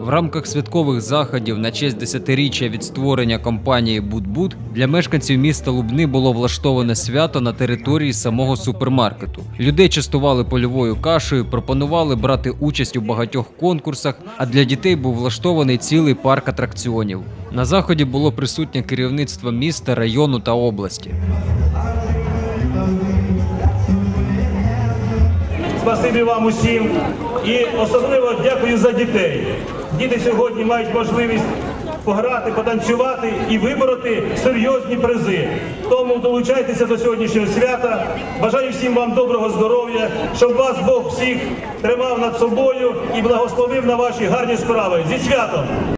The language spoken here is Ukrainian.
В рамках святкових заходів на честь 10-річчя від створення компанії «Бут-Бут» для мешканців міста Лубни було влаштоване свято на території самого супермаркету. Людей частували польовою кашею, пропонували брати участь у багатьох конкурсах, а для дітей був влаштований цілий парк атракціонів. На заході було присутнє керівництво міста, району та області. Спасибі вам усім і особливо дякую за дітей. Діти сьогодні мають можливість пограти, потанцювати і вибороти серйозні призи. Тому долучайтеся до сьогоднішнього свята. Бажаю всім вам доброго здоров'я, щоб вас Бог всіх тримав над собою і благословив на ваші гарні справи. Зі святом!